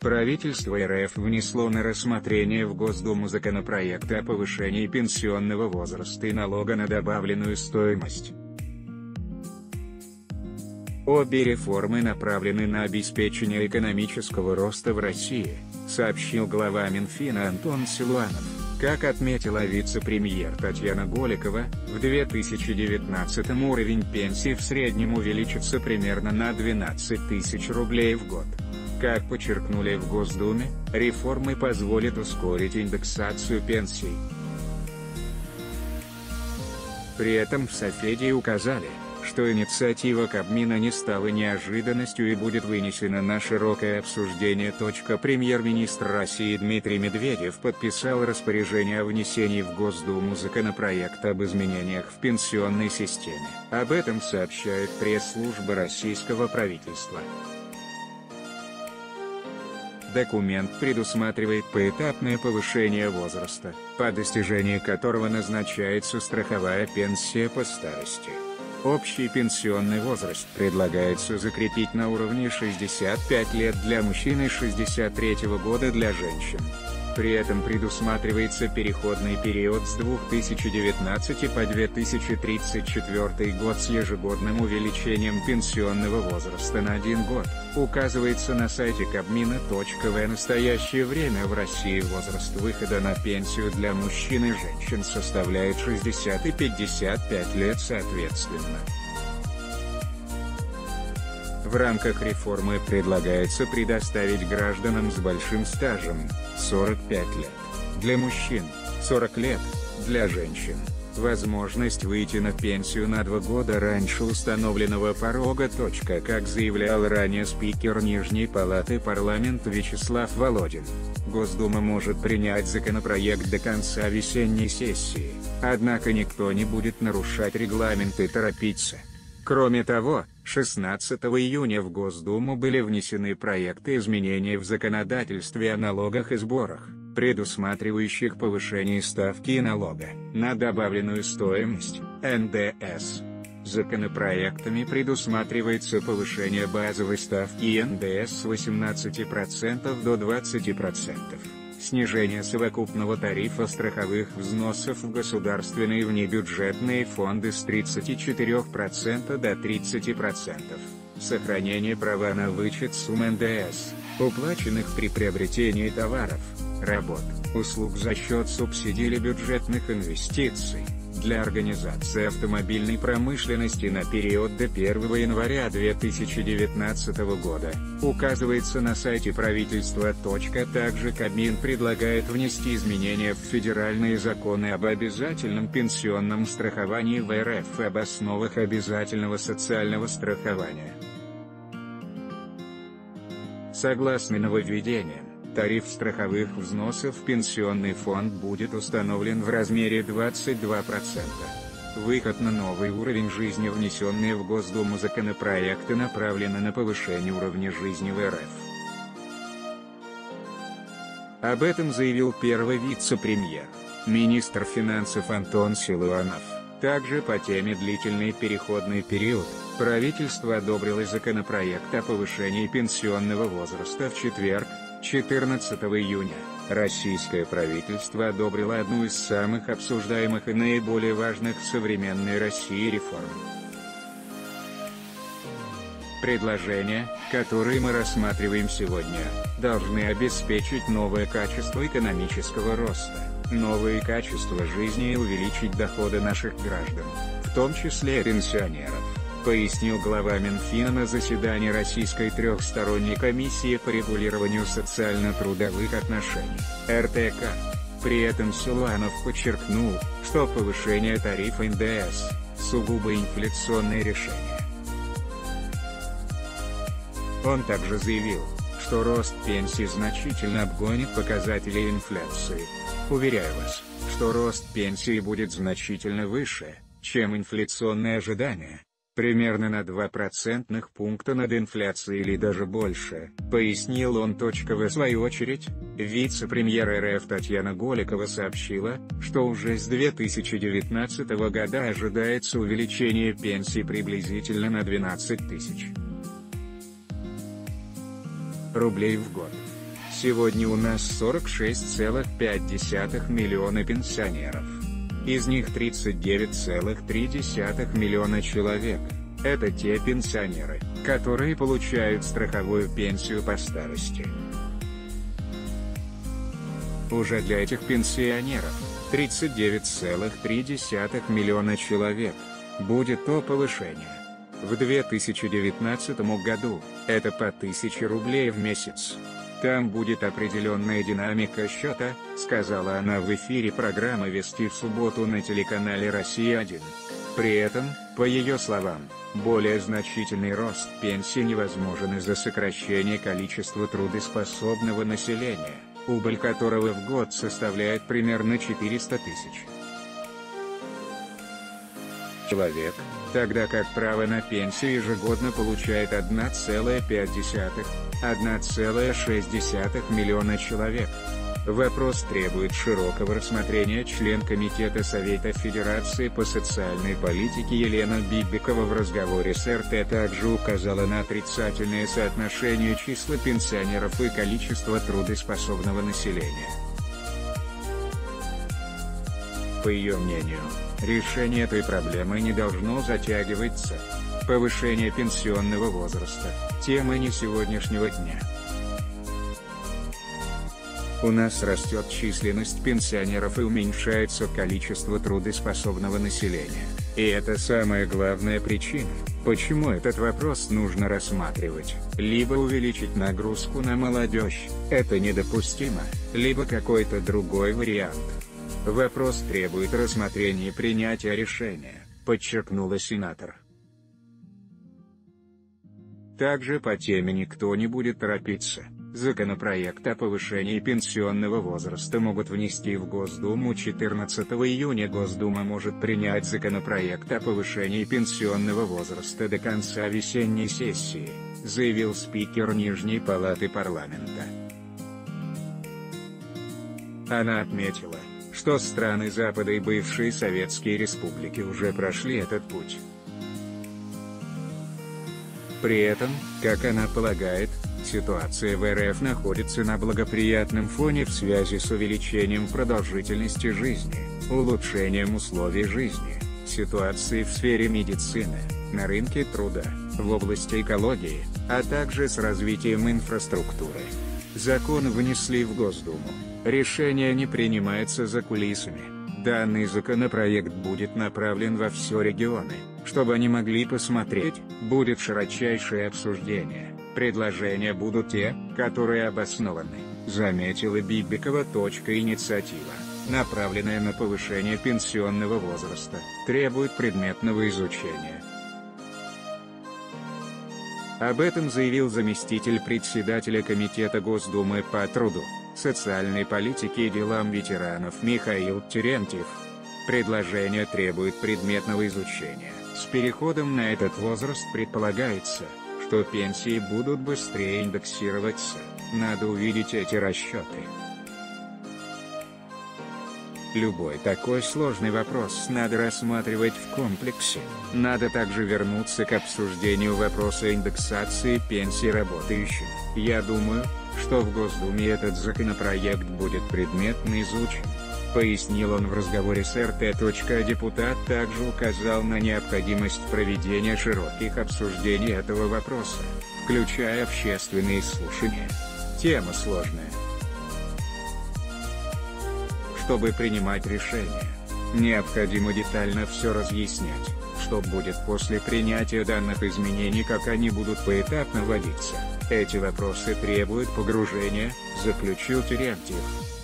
Правительство РФ внесло на рассмотрение в Госдуму законопроект о повышении пенсионного возраста и налога на добавленную стоимость. Обе реформы направлены на обеспечение экономического роста в России, сообщил глава Минфина Антон Силуанов. Как отметила вице-премьер Татьяна Голикова, в 2019 уровень пенсии в среднем увеличится примерно на 12 тысяч рублей в год. Как подчеркнули в Госдуме, реформы позволят ускорить индексацию пенсий. При этом в Софеде указали, что инициатива Кабмина не стала неожиданностью и будет вынесена на широкое обсуждение. Премьер-министр России Дмитрий Медведев подписал распоряжение о внесении в Госдуму законопроекта об изменениях в пенсионной системе. Об этом сообщает пресс-служба российского правительства. Документ предусматривает поэтапное повышение возраста, по достижении которого назначается страховая пенсия по старости. Общий пенсионный возраст предлагается закрепить на уровне 65 лет для мужчин и 63 года для женщин. При этом предусматривается переходный период с 2019 по 2034 год с ежегодным увеличением пенсионного возраста на 1 год. Указывается на сайте Кабмина. В настоящее время в России возраст выхода на пенсию для мужчин и женщин составляет 60 и 55 лет соответственно. В рамках реформы предлагается предоставить гражданам с большим стажем 45 лет, для мужчин 40 лет, для женщин возможность выйти на пенсию на 2 года раньше установленного порога. Как заявлял ранее спикер Нижней палаты парламента Вячеслав Володин, Госдума может принять законопроект до конца весенней сессии, однако никто не будет нарушать регламент и торопиться. Кроме того, 16 июня в Госдуму были внесены проекты изменений в законодательстве о налогах и сборах, предусматривающих повышение ставки налога на добавленную стоимость, НДС. Законопроектами предусматривается повышение базовой ставки НДС с 18% до 20%. Снижение совокупного тарифа страховых взносов в государственные и внебюджетные фонды с 34% до 30%. Сохранение права на вычет сумм НДС, уплаченных при приобретении товаров, работ, услуг за счет субсидий или бюджетных инвестиций, для организации автомобильной промышленности на период до 1 января 2019 года, указывается на сайте правительства. Также Кабмин предлагает внести изменения в федеральные законы об обязательном пенсионном страховании в РФ и об основах обязательного социального страхования. Согласно нововведениям, тариф страховых взносов в пенсионный фонд будет установлен в размере 22%. Выход на новый уровень жизни. Внесенные в Госдуму законопроекты направлены на повышение уровня жизни в РФ. Об этом заявил первый вице-премьер, министр финансов Антон Силуанов. Также по теме «Длительный переходный период» правительство одобрило законопроект о повышении пенсионного возраста в четверг, 14 июня. Российское правительство одобрило одну из самых обсуждаемых и наиболее важных в современной России реформ. Предложения, которые мы рассматриваем сегодня, должны обеспечить новое качество экономического роста, новые качества жизни и увеличить доходы наших граждан, в том числе пенсионеров, пояснил глава Минфина на заседании Российской трехсторонней комиссии по регулированию социально-трудовых отношений, РТК. При этом Силуанов подчеркнул, что повышение тарифа НДС – сугубо инфляционное решение. Он также заявил, что рост пенсий значительно обгонит показатели инфляции. Уверяю вас, что рост пенсии будет значительно выше, чем инфляционные ожидания. Примерно на 2 процентных пункта над инфляцией или даже больше, пояснил он. В свою очередь, вице-премьер РФ Татьяна Голикова сообщила, что уже с 2019 года ожидается увеличение пенсий приблизительно на 12 тысяч рублей в год. Сегодня у нас 46,5 миллиона пенсионеров. Из них 39,3 миллиона человек – это те пенсионеры, которые получают страховую пенсию по старости. Уже для этих пенсионеров, 39,3 миллиона человек, будет то повышение. В 2019 году, это по 1000 рублей в месяц. Там будет определенная динамика счета, сказала она в эфире программы «Вести в субботу» на телеканале «Россия-1». При этом, по ее словам, более значительный рост пенсии невозможен из-за сокращения количества трудоспособного населения, убыль которого в год составляет примерно 400 тысяч человек, тогда как право на пенсию ежегодно получает 1,5–1,6 миллиона человек. Вопрос требует широкого рассмотрения. Член Комитета Совета Федерации по социальной политике Елена Бибикова в разговоре с РТ также указала на отрицательное соотношение числа пенсионеров и количества трудоспособного населения. По ее мнению, решение этой проблемы не должно затягиваться. Повышение пенсионного возраста – тема не сегодняшнего дня. У нас растет численность пенсионеров и уменьшается количество трудоспособного населения. И это самая главная причина, почему этот вопрос нужно рассматривать. Либо увеличить нагрузку на молодежь, это недопустимо, либо какой-то другой вариант. Вопрос требует рассмотрения и принятия решения, подчеркнула сенатор. Также по теме никто не будет торопиться. Законопроект о повышении пенсионного возраста могут внести в Госдуму 14 июня. Госдума может принять законопроект о повышении пенсионного возраста до конца весенней сессии, заявил спикер Нижней палаты парламента. Она отметила, что страны Запада и бывшие советские республики уже прошли этот путь. При этом, как она полагает, ситуация в РФ находится на благоприятном фоне в связи с увеличением продолжительности жизни, улучшением условий жизни, ситуацией в сфере медицины, на рынке труда, в области экологии, а также с развитием инфраструктуры. Закон внесли в Госдуму. Решение не принимается за кулисами. Данный законопроект будет направлен во все регионы, чтобы они могли посмотреть, будет широчайшее обсуждение. Предложения будут те, которые обоснованы, заметила Бибикова. Инициатива, направленная на повышение пенсионного возраста, требует предметного изучения. Об этом заявил заместитель председателя Комитета Госдумы по труду, социальной политике и делам ветеранов Михаил Терентьев. Предложение требует предметного изучения. С переходом на этот возраст предполагается, что пенсии будут быстрее индексироваться. Надо увидеть эти расчеты. Любой такой сложный вопрос надо рассматривать в комплексе. Надо также вернуться к обсуждению вопроса индексации пенсий работающим. Я думаю, что в Госдуме этот законопроект будет предметно изучен, пояснил он в разговоре с РТ. Депутат также указал на необходимость проведения широких обсуждений этого вопроса, включая общественные слушания. Тема сложная. Чтобы принимать решения, необходимо детально все разъяснять, что будет после принятия данных изменений, как они будут поэтапно вводиться. Эти вопросы требуют погружения, заключил Терентьев.